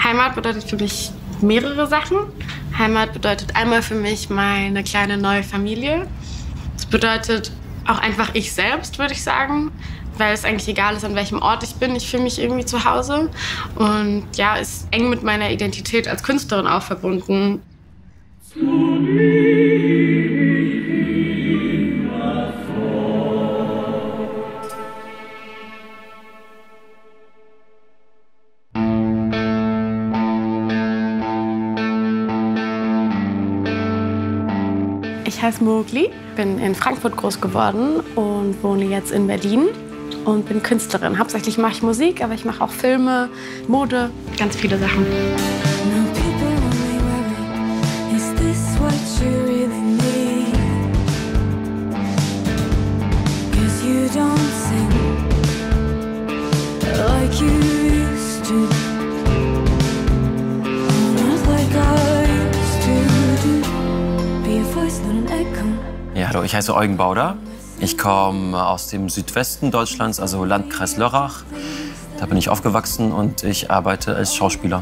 Heimat bedeutet für mich mehrere Sachen. Heimat bedeutet einmal für mich meine kleine neue Familie. Es bedeutet auch einfach ich selbst, würde ich sagen, weil es eigentlich egal ist, an welchem Ort ich bin. Ich fühle mich irgendwie zu Hause und ja, ist eng mit meiner Identität als Künstlerin auch verbunden. Ich heiße Mowgli, bin in Frankfurt groß geworden und wohne jetzt in Berlin und bin Künstlerin. Hauptsächlich mache ich Musik, aber ich mache auch Filme, Mode, ganz viele Sachen. Ja, hallo, ich heiße Eugen Bauder. Ich komme aus dem Südwesten Deutschlands, also Landkreis Lörrach. Da bin ich aufgewachsen und ich arbeite als Schauspieler.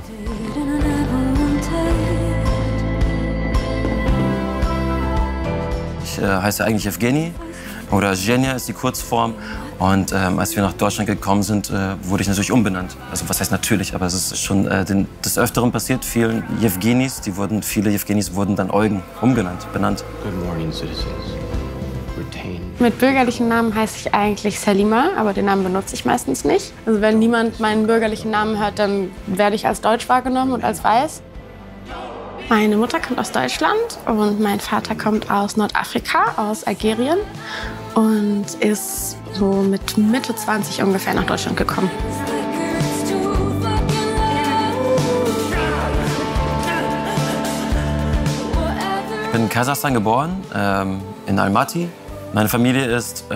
Ich heiße eigentlich Evgeny oder Zhenya ist die Kurzform. Und als wir nach Deutschland gekommen sind, wurde ich natürlich umbenannt. Also was heißt natürlich, aber es ist schon des Öfteren passiert. Viele Evgenys wurden dann Eugen benannt. Good morning, citizens. Mit bürgerlichen Namen heiße ich eigentlich Salima, aber den Namen benutze ich meistens nicht. Also wenn niemand meinen bürgerlichen Namen hört, dann werde ich als deutsch wahrgenommen und als weiß. Meine Mutter kommt aus Deutschland und mein Vater kommt aus Nordafrika, aus Algerien und ist so mit Mitte 20 ungefähr nach Deutschland gekommen. Ich bin in Kasachstan geboren, in Almaty. Meine Familie ist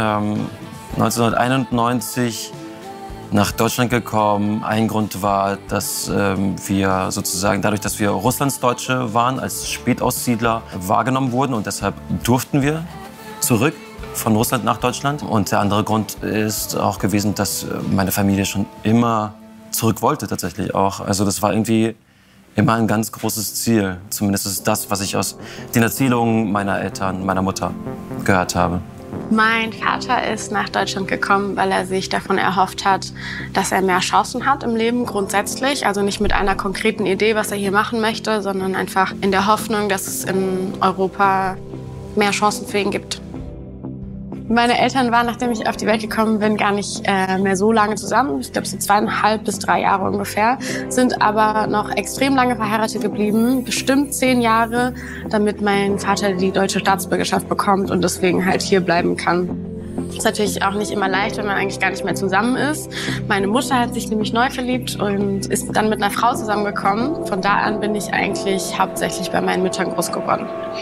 1991 nach Deutschland gekommen. Ein Grund war, dass wir sozusagen dadurch, dass wir Russlandsdeutsche waren, als Spätaussiedler wahrgenommen wurden und deshalb durften wir zurück von Russland nach Deutschland. Und der andere Grund ist auch gewesen, dass meine Familie schon immer zurück wollte tatsächlich auch. Also das war irgendwie immer ein ganz großes Ziel. Zumindest ist das, was ich aus den Erzählungen meiner Eltern, meiner Mutter gehört habe. Mein Vater ist nach Deutschland gekommen, weil er sich davon erhofft hat, dass er mehr Chancen hat im Leben grundsätzlich. Also nicht mit einer konkreten Idee, was er hier machen möchte, sondern einfach in der Hoffnung, dass es in Europa mehr Chancen für ihn gibt. Meine Eltern waren, nachdem ich auf die Welt gekommen bin, gar nicht mehr so lange zusammen. Ich glaube, so 2,5 bis 3 Jahre ungefähr. Sind aber noch extrem lange verheiratet geblieben, bestimmt 10 Jahre, damit mein Vater die deutsche Staatsbürgerschaft bekommt und deswegen halt hier bleiben kann. Ist natürlich auch nicht immer leicht, wenn man eigentlich gar nicht mehr zusammen ist. Meine Mutter hat sich nämlich neu verliebt und ist dann mit einer Frau zusammengekommen. Von da an bin ich eigentlich hauptsächlich bei meinen Müttern groß geworden.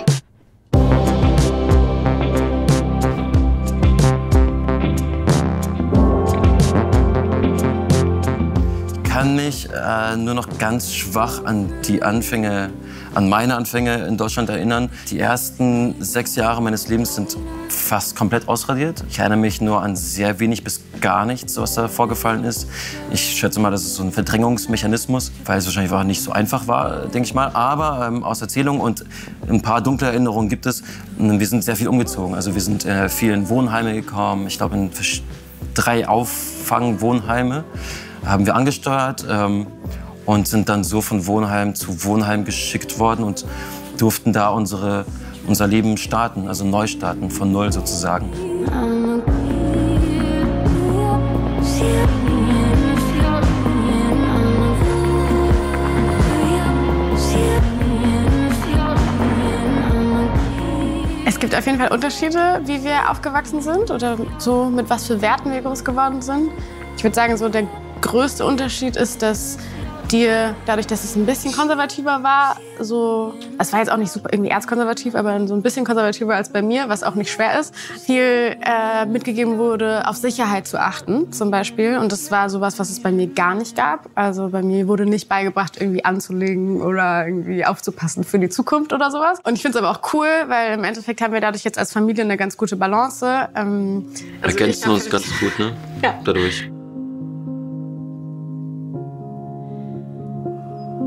Ich kann mich nur noch ganz schwach an meine Anfänge in Deutschland erinnern. Die ersten 6 Jahre meines Lebens sind fast komplett ausradiert. Ich erinnere mich nur an sehr wenig bis gar nichts, was da vorgefallen ist. Ich schätze mal, das ist so ein Verdrängungsmechanismus, weil es wahrscheinlich auch nicht so einfach war, denke ich mal. Aber aus Erzählungen und ein paar dunkle Erinnerungen gibt es. Wir sind sehr viel umgezogen. Also wir sind in vielen Wohnheime gekommen. Ich glaube, in 3 Auffangwohnheime haben wir angesteuert und sind dann so von Wohnheim zu Wohnheim geschickt worden und durften da unser Leben starten, also neu starten, von null sozusagen. Es gibt auf jeden Fall Unterschiede, wie wir aufgewachsen sind oder so, mit was für Werten wir groß geworden sind. Ich würde sagen, so der größte Unterschied ist, dass dir, dadurch, dass es ein bisschen konservativer war, so, es war jetzt auch nicht super irgendwie erzkonservativ, aber so ein bisschen konservativer als bei mir, was auch nicht schwer ist, viel mitgegeben wurde, auf Sicherheit zu achten, zum Beispiel. Und das war sowas, was es bei mir gar nicht gab. Also bei mir wurde nicht beigebracht, irgendwie anzulegen oder irgendwie aufzupassen für die Zukunft oder sowas. Und ich finde es aber auch cool, weil im Endeffekt haben wir dadurch jetzt als Familie eine ganz gute Balance. Ergänzen uns ganz gut, ne? Ja. Dadurch.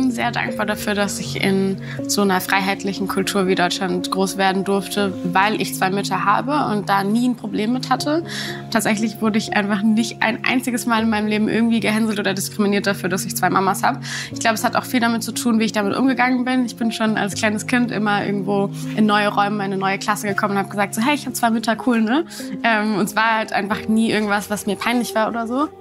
schon sehr dankbar dafür, dass ich in so einer freiheitlichen Kultur wie Deutschland groß werden durfte, weil ich 2 Mütter habe und da nie ein Problem mit hatte. Tatsächlich wurde ich einfach nicht ein einziges Mal in meinem Leben irgendwie gehänselt oder diskriminiert dafür, dass ich 2 Mamas habe. Ich glaube, es hat auch viel damit zu tun, wie ich damit umgegangen bin. Ich bin schon als kleines Kind immer irgendwo in neue Räume, in eine neue Klasse gekommen und habe gesagt, so, hey, ich habe 2 Mütter, cool, ne? Und es war halt einfach nie irgendwas, was mir peinlich war oder so.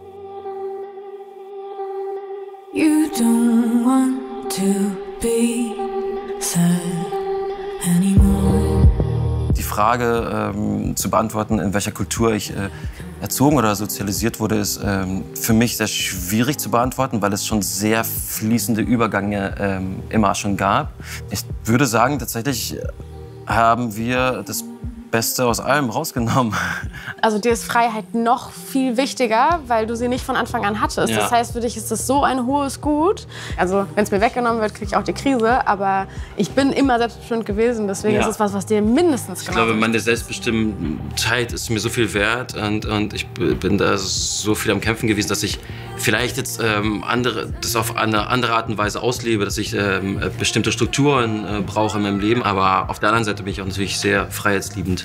You don't want to be sad anymore. Die Frage zu beantworten, in welcher Kultur ich erzogen oder sozialisiert wurde, ist für mich sehr schwierig zu beantworten, weil es schon sehr fließende Übergänge immer schon gab. Ich würde sagen, tatsächlich haben wir das Beste aus allem rausgenommen. Also dir ist Freiheit noch viel wichtiger, weil du sie nicht von Anfang an hattest. Ja. Das heißt, für dich ist das so ein hohes Gut. Also wenn es mir weggenommen wird, kriege ich auch die Krise. Aber ich bin immer selbstbestimmt gewesen. Deswegen ist es was dir mindestens Ich glaube, meine Selbstbestimmtheit ist mir so viel wert. Und ich bin da so viel am Kämpfen gewesen, dass ich vielleicht jetzt das auf eine andere Art und Weise auslebe, dass ich bestimmte Strukturen brauche in meinem Leben. Aber auf der anderen Seite bin ich auch natürlich sehr freiheitsliebend.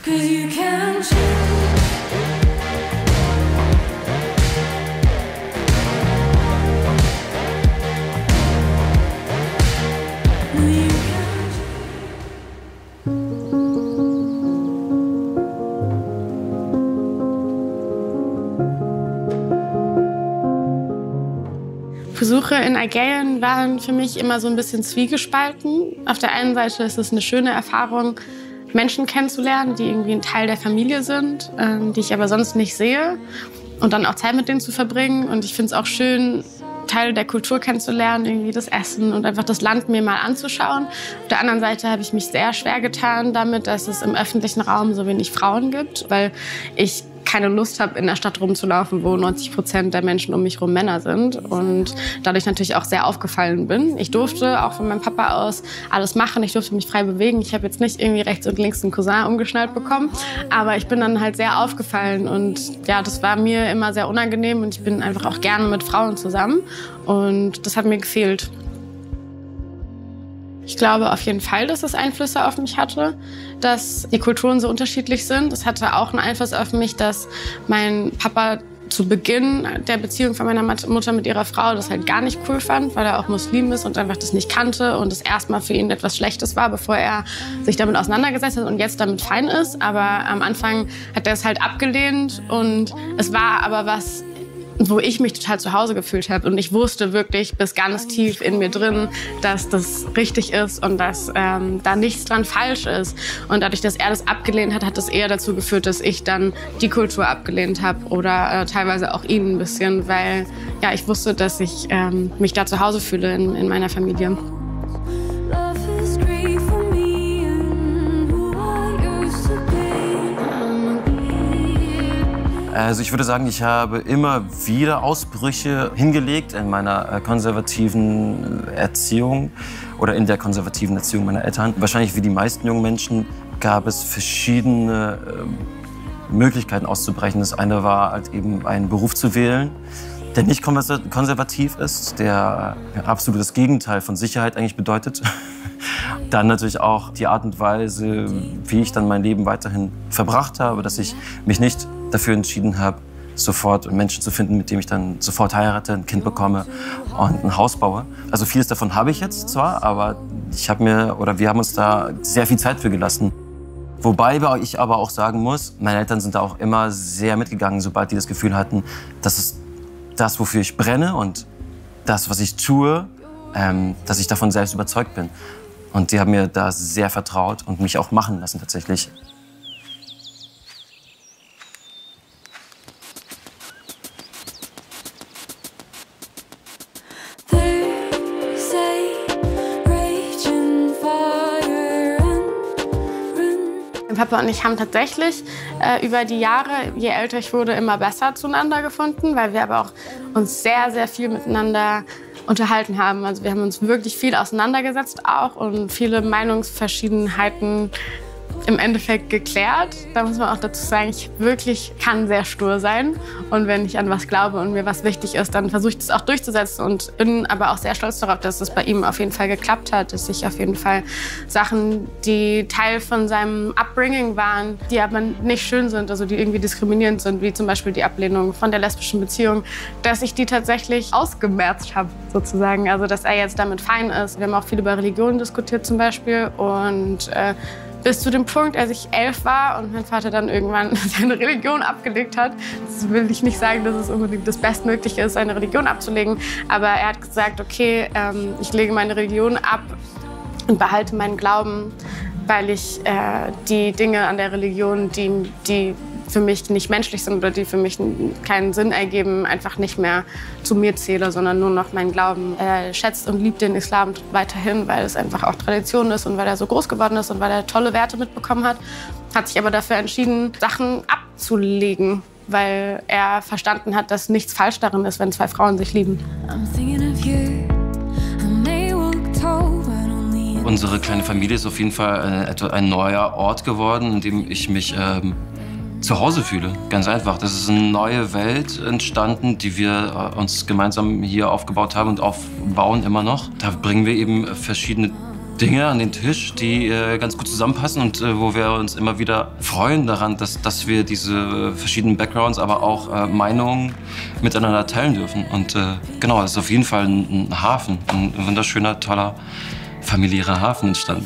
Besuche in Algerien waren für mich immer so ein bisschen zwiegespalten. Auf der einen Seite ist es eine schöne Erfahrung, Menschen kennenzulernen, die irgendwie ein Teil der Familie sind, die ich aber sonst nicht sehe. Und dann auch Zeit mit denen zu verbringen. Und ich finde es auch schön, Teile der Kultur kennenzulernen, irgendwie das Essen und einfach das Land mir mal anzuschauen. Auf der anderen Seite habe ich mich sehr schwer getan damit, dass es im öffentlichen Raum so wenig Frauen gibt, weil ich keine Lust habe, in der Stadt rumzulaufen, wo 90% der Menschen um mich herum Männer sind und dadurch natürlich auch sehr aufgefallen bin. Ich durfte auch von meinem Papa aus alles machen, ich durfte mich frei bewegen. Ich habe jetzt nicht irgendwie rechts und links einen Cousin umgeschnallt bekommen, aber ich bin dann halt sehr aufgefallen und ja, das war mir immer sehr unangenehm und ich bin einfach auch gerne mit Frauen zusammen und das hat mir gefehlt. Ich glaube auf jeden Fall, dass es Einflüsse auf mich hatte, dass die Kulturen so unterschiedlich sind. Es hatte auch einen Einfluss auf mich, dass mein Papa zu Beginn der Beziehung von meiner Mutter mit ihrer Frau das halt gar nicht cool fand, weil er auch Muslim ist und einfach das nicht kannte und es erstmal für ihn etwas Schlechtes war, bevor er sich damit auseinandergesetzt hat und jetzt damit fein ist. Aber am Anfang hat er es halt abgelehnt und es war aber was, wo ich mich total zu Hause gefühlt habe. Und ich wusste wirklich bis ganz tief in mir drin, dass das richtig ist und dass da nichts dran falsch ist. Und dadurch, dass er das abgelehnt hat, hat das eher dazu geführt, dass ich dann die Kultur abgelehnt habe oder teilweise auch ihn ein bisschen, weil ja, ich wusste, dass ich mich da zu Hause fühle in meiner Familie. Also ich würde sagen, ich habe immer wieder Ausbrüche hingelegt in meiner konservativen Erziehung oder in der konservativen Erziehung meiner Eltern. Wahrscheinlich wie die meisten jungen Menschen gab es verschiedene Möglichkeiten auszubrechen. Das eine war halt eben einen Beruf zu wählen, der nicht konservativ ist, der absolut das Gegenteil von Sicherheit eigentlich bedeutet. Dann natürlich auch die Art und Weise, wie ich dann mein Leben weiterhin verbracht habe, dass ich mich nicht dafür entschieden habe, sofort Menschen zu finden, mit denen ich dann sofort heirate, ein Kind bekomme und ein Haus baue. Also vieles davon habe ich jetzt zwar, aber wir haben uns da sehr viel Zeit für gelassen. Wobei ich aber auch sagen muss, meine Eltern sind da auch immer sehr mitgegangen, sobald die das Gefühl hatten, dass es das, wofür ich brenne und das, was ich tue, dass ich davon selbst überzeugt bin. Und die haben mir da sehr vertraut und mich auch machen lassen tatsächlich. Mein Papa und ich haben tatsächlich über die Jahre, je älter ich wurde, immer besser zueinander gefunden, weil wir aber auch uns sehr, sehr viel miteinander unterhalten haben. Also wir haben uns wirklich viel auseinandergesetzt auch und viele Meinungsverschiedenheiten im Endeffekt geklärt. Da muss man auch dazu sagen, ich wirklich kann sehr stur sein. Und wenn ich an was glaube und mir was wichtig ist, dann versuche ich das auch durchzusetzen und bin aber auch sehr stolz darauf, dass es bei ihm auf jeden Fall geklappt hat, dass ich auf jeden Fall Sachen, die Teil von seinem Upbringing waren, die aber nicht schön sind, also die irgendwie diskriminierend sind, wie zum Beispiel die Ablehnung von der lesbischen Beziehung, dass ich die tatsächlich ausgemerzt habe, sozusagen. Also dass er jetzt damit fein ist. Wir haben auch viel über Religion diskutiert zum Beispiel und bis zu dem Punkt, als ich 11 war und mein Vater dann irgendwann seine Religion abgelegt hat. Das will ich nicht sagen, dass es unbedingt das Bestmögliche ist, seine Religion abzulegen. Aber er hat gesagt, okay, ich lege meine Religion ab und behalte meinen Glauben, weil ich die Dinge an der Religion, die für mich nicht menschlich sind oder die für mich keinen Sinn ergeben, einfach nicht mehr zu mir zähle, sondern nur noch meinen Glauben. Er schätzt und liebt den Islam weiterhin, weil es einfach auch Tradition ist und weil er so groß geworden ist und weil er tolle Werte mitbekommen hat. Hat sich aber dafür entschieden, Sachen abzulegen, weil er verstanden hat, dass nichts falsch darin ist, wenn zwei Frauen sich lieben. Unsere kleine Familie ist auf jeden Fall ein neuer Ort geworden, in dem ich mich zu Hause fühle. Ganz einfach. Das ist eine neue Welt entstanden, die wir uns gemeinsam hier aufgebaut haben und aufbauen immer noch. Da bringen wir eben verschiedene Dinge an den Tisch, die ganz gut zusammenpassen und wo wir uns immer wieder freuen daran, dass wir diese verschiedenen Backgrounds, aber auch Meinungen miteinander teilen dürfen. Und genau, es ist auf jeden Fall ein Hafen, ein wunderschöner, toller, familiärer Hafen entstanden.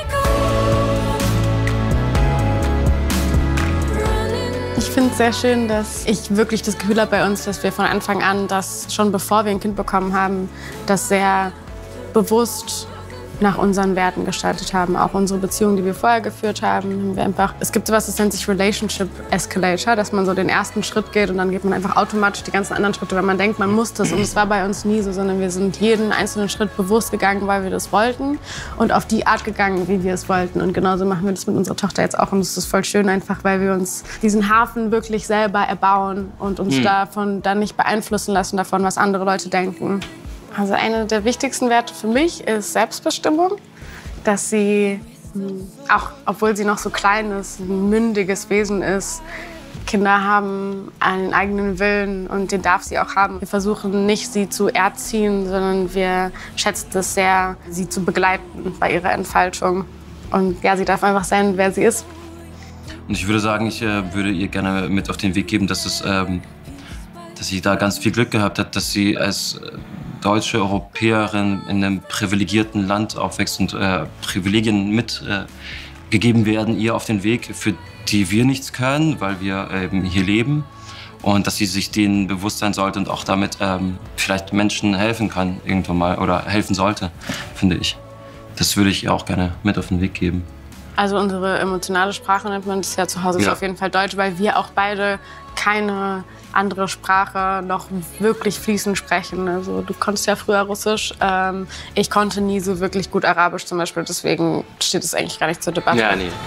Ich finde es sehr schön, dass ich wirklich das Gefühl habe bei uns, dass wir von Anfang an, dass schon bevor wir ein Kind bekommen haben, das sehr bewusst nach unseren Werten gestaltet haben. Auch unsere Beziehungen, die wir vorher geführt haben, es gibt sowas, das nennt sich Relationship Escalator, dass man so den ersten Schritt geht und dann geht man einfach automatisch die ganzen anderen Schritte, weil man denkt, man muss das. Und es war bei uns nie so, sondern wir sind jeden einzelnen Schritt bewusst gegangen, weil wir das wollten und auf die Art gegangen, wie wir es wollten. Und genauso machen wir das mit unserer Tochter jetzt auch. Und es ist voll schön einfach, weil wir uns diesen Hafen wirklich selber erbauen und uns davon dann nicht beeinflussen lassen, davon, was andere Leute denken. Also einer der wichtigsten Werte für mich ist Selbstbestimmung, dass sie, auch obwohl sie noch so klein ist, ein mündiges Wesen ist. Kinder haben einen eigenen Willen und den darf sie auch haben. Wir versuchen nicht, sie zu erziehen, sondern wir schätzen es sehr, sie zu begleiten bei ihrer Entfaltung. Und ja, sie darf einfach sein, wer sie ist. Und ich würde sagen, ich würde ihr gerne mit auf den Weg geben, dass sie da ganz viel Glück gehabt hat, dass sie als deutsche Europäerin in einem privilegierten Land aufwächst und Privilegien mitgegeben werden ihr auf den Weg, für die wir nichts können, weil wir eben hier leben. Und dass sie sich denen bewusst sein sollte und auch damit vielleicht Menschen helfen kann irgendwann mal oder helfen sollte, finde ich. Das würde ich ihr auch gerne mit auf den Weg geben. Also unsere emotionale Sprache nennt man das ja zu Hause, ist auf jeden Fall Deutsch, weil wir auch beide keine andere Sprache noch wirklich fließend sprechen. Also du konntest ja früher Russisch, ich konnte nie so wirklich gut Arabisch zum Beispiel, deswegen steht es eigentlich gar nicht zur Debatte. Ja, nee.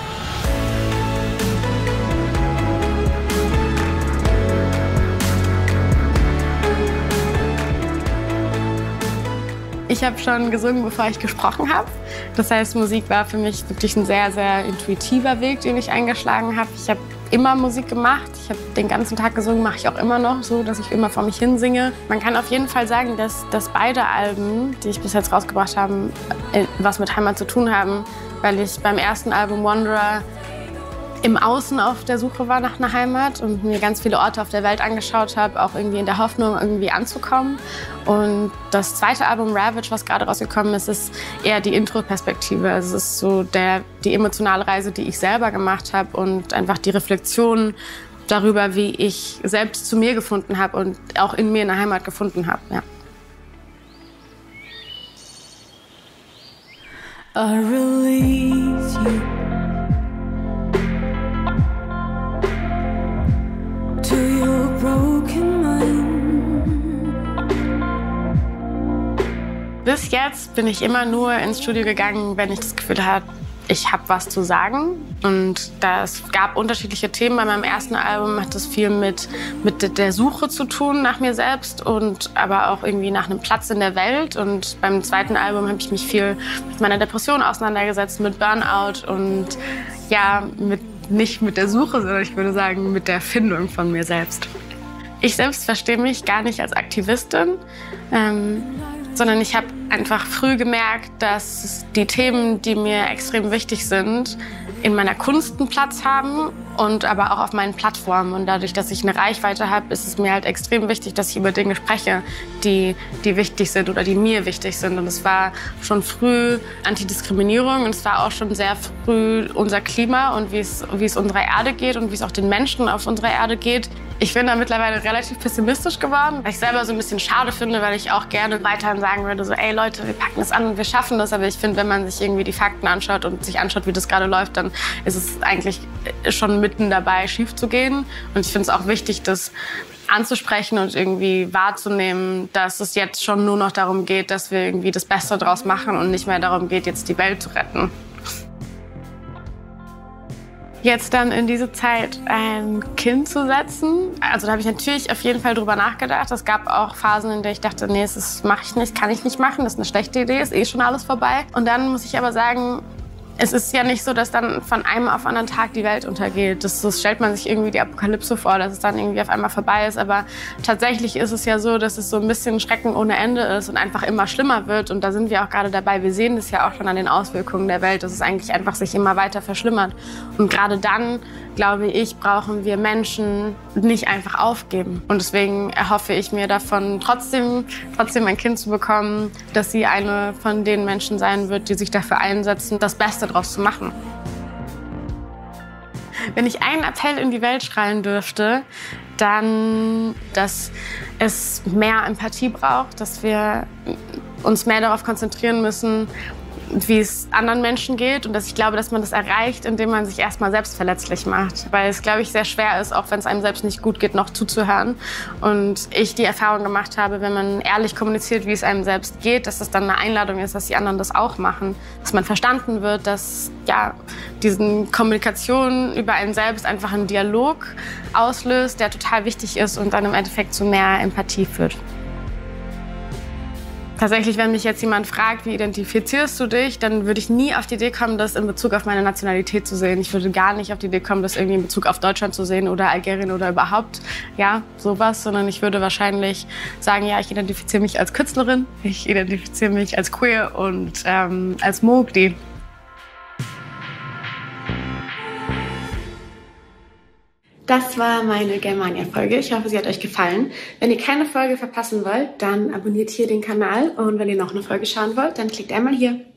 Ich habe schon gesungen, bevor ich gesprochen habe. Das heißt, Musik war für mich wirklich ein sehr, sehr intuitiver Weg, den ich eingeschlagen habe. Ich habe immer Musik gemacht. Ich habe den ganzen Tag gesungen, mache ich auch immer noch so, dass ich immer vor mich hin singe. Man kann auf jeden Fall sagen, dass beide Alben, die ich bis jetzt rausgebracht habe, was mit Heimat zu tun haben, weil ich beim ersten Album Wanderer im Außen auf der Suche war nach einer Heimat und mir ganz viele Orte auf der Welt angeschaut habe, auch irgendwie in der Hoffnung, irgendwie anzukommen. Und das zweite Album Ravage, was gerade rausgekommen ist, ist eher die Intro-Perspektive. Also es ist so die emotionale Reise, die ich selber gemacht habe und einfach die Reflexion darüber, wie ich selbst zu mir gefunden habe und auch in mir eine Heimat gefunden habe. Ja. I release you to your broken mind. Bis jetzt bin ich immer nur ins Studio gegangen, wenn ich das Gefühl hatte, ich habe was zu sagen. Und es gab unterschiedliche Themen. Bei meinem ersten Album hat das viel mit der Suche zu tun nach mir selbst und aber auch irgendwie nach einem Platz in der Welt. Und beim zweiten Album habe ich mich viel mit meiner Depression auseinandergesetzt, mit Burnout und nicht mit der Suche, sondern ich würde sagen mit der Findung von mir selbst. Ich selbst verstehe mich gar nicht als Aktivistin, sondern ich habe einfach früh gemerkt, dass die Themen, die mir extrem wichtig sind, in meiner Kunst einen Platz haben und aber auch auf meinen Plattformen. Und dadurch, dass ich eine Reichweite habe, ist es mir halt extrem wichtig, dass ich über Dinge spreche, die wichtig sind oder die mir wichtig sind. Und es war schon früh Antidiskriminierung und es war auch schon sehr früh unser Klima und wie es unserer Erde geht und wie es auch den Menschen auf unserer Erde geht. Ich bin da mittlerweile relativ pessimistisch geworden, weil ich selber so ein bisschen schade finde, weil ich auch gerne weiterhin sagen würde, so, ey Leute, wir packen das an und wir schaffen das. Aber ich finde, wenn man sich irgendwie die Fakten anschaut und sich anschaut, wie das gerade läuft, dann ist es eigentlich schon mitten dabei, schief zu gehen. Und ich finde es auch wichtig, das anzusprechen und irgendwie wahrzunehmen, dass es jetzt schon nur noch darum geht, dass wir irgendwie das Beste draus machen und nicht mehr darum geht, jetzt die Welt zu retten. Jetzt dann in diese Zeit ein Kind zu setzen, also da habe ich natürlich auf jeden Fall drüber nachgedacht. Es gab auch Phasen, in denen ich dachte, nee, das mache ich nicht, kann ich nicht machen, das ist eine schlechte Idee, ist eh schon alles vorbei. Und dann muss ich aber sagen, es ist ja nicht so, dass dann von einem auf den anderen Tag die Welt untergeht. Das stellt man sich irgendwie die Apokalypse vor, dass es dann irgendwie auf einmal vorbei ist. Aber tatsächlich ist es ja so, dass es so ein bisschen Schrecken ohne Ende ist und einfach immer schlimmer wird. Und da sind wir auch gerade dabei. Wir sehen das ja auch schon an den Auswirkungen der Welt, dass es eigentlich einfach sich immer weiter verschlimmert. Und gerade dann, glaube ich, brauchen wir Menschen nicht einfach aufgeben. Und deswegen erhoffe ich mir davon, trotzdem ein Kind zu bekommen, dass sie eine von den Menschen sein wird, die sich dafür einsetzen, das Beste draus zu machen. Wenn ich einen Appell in die Welt schreien dürfte, dann, dass es mehr Empathie braucht, dass wir uns mehr darauf konzentrieren müssen, wie es anderen Menschen geht und dass ich glaube, dass man das erreicht, indem man sich erstmal selbst verletzlich macht. Weil es, glaube ich, sehr schwer ist, auch wenn es einem selbst nicht gut geht, noch zuzuhören. Und ich die Erfahrung gemacht habe, wenn man ehrlich kommuniziert, wie es einem selbst geht, dass es dann eine Einladung ist, dass die anderen das auch machen. Dass man verstanden wird, dass diesen Kommunikation über einen selbst einfach einen Dialog auslöst, der total wichtig ist und dann im Endeffekt zu mehr Empathie führt. Tatsächlich, wenn mich jetzt jemand fragt, wie identifizierst du dich, dann würde ich nie auf die Idee kommen, das in Bezug auf meine Nationalität zu sehen. Ich würde gar nicht auf die Idee kommen, das irgendwie in Bezug auf Deutschland zu sehen oder Algerien oder überhaupt, sowas. Sondern ich würde wahrscheinlich sagen, ich identifiziere mich als Künstlerin, ich identifiziere mich als queer und als Mogli. Das war meine Germania-Folge. Ich hoffe, sie hat euch gefallen. Wenn ihr keine Folge verpassen wollt, dann abonniert hier den Kanal. Und wenn ihr noch eine Folge schauen wollt, dann klickt einmal hier.